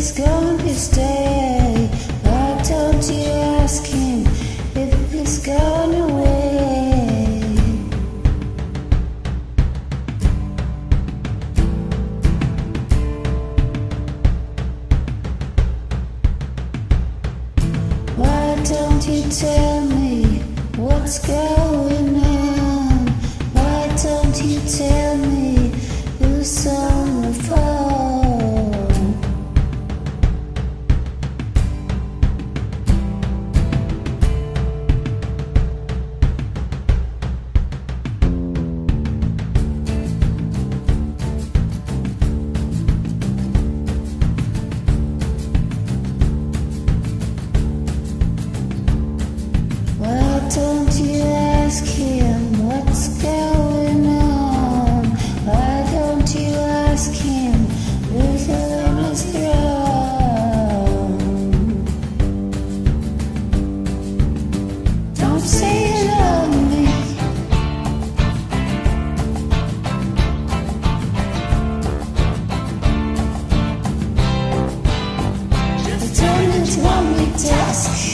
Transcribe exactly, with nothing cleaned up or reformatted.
he's gone his day, why don't you ask him if he's gone away? Why don't you tell me what's going on? Why don't you tell me who's on the phone? Why don't you ask him what's going on? Why don't you ask him who's on his throne? Don't say you love me. Just turn into one big Tusk.